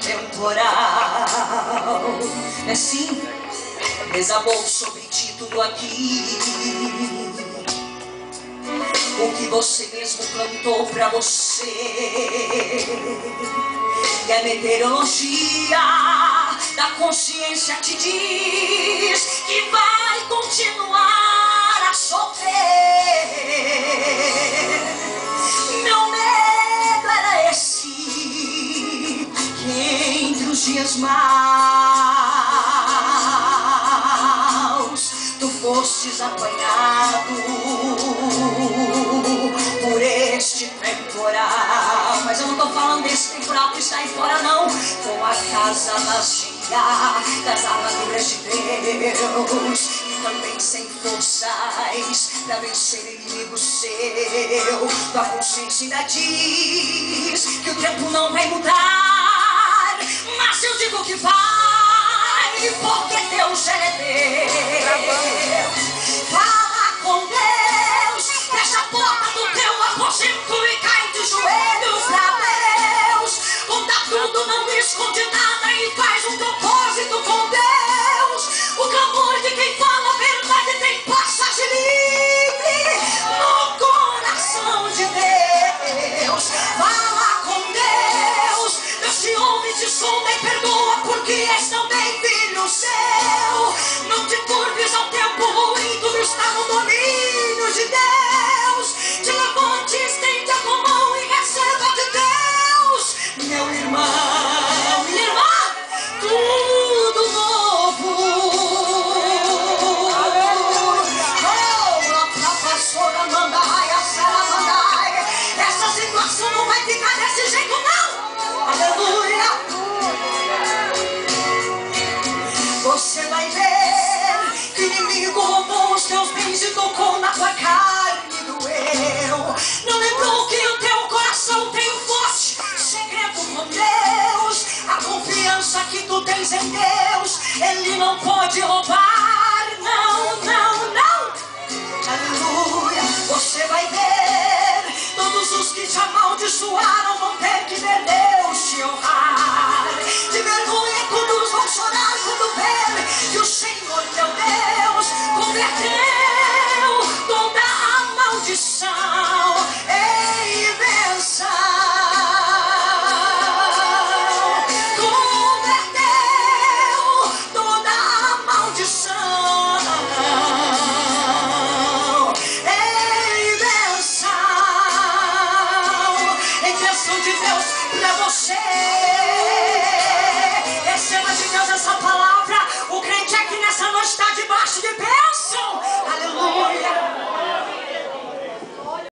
temporal. É assim, desabou sobre ti tudo aqui. O que você mesmo plantou pra você. E a meteorologia da consciência te diz que vai continuar a chover. Meu medo era esse, que entre os dias maus tu fostes apanhado por este temporal. Mas eu não tô falando desse temporal que está aí fora, não. Com a casa vazia das armaduras de Deus, e também sem forças pra vencer inimigo seu. Tua consciência ainda diz que o tempo não vai mudar, mas eu digo que vai, porque Deus é Deus. Fala com Deus, fecha a porta do teu aposento e cai de joelhos pra Deus. Conta tudo, não esconde nada e faz um propósito com Deus. O clamor de quem fala a verdade tem passagem livre no coração de Deus. Fala com Deus, Deus te ouve, te sonda e perdoa, porque és também filho seu. Não te curves ao tempo ruim, tudo está no domínio de Deus. Te levante, estende a tua mão e receba de Deus. Meu irmão, minha irmã, tudo novo. Essa situação não vai ficar desse jeito, não. Aleluia. Você vai ver que o inimigo roubou os teus bens e tocou na tua carne e doeu. Não lembrou que o teu coração tem um forte segredo com Deus. A confiança que tu tens em Deus, Ele não pode roubar. Não, não, não. Aleluia. Você vai ver, todos os que te amaldiçoaram vão ter que ver Deus te honrar. De vergonha todos vão chorar quando ver que o Senhor teu Deus converteu toda a maldição em bênção. Converteu toda a maldição em bênção de Deus pra você. Receba de Deus essa palavra. O crente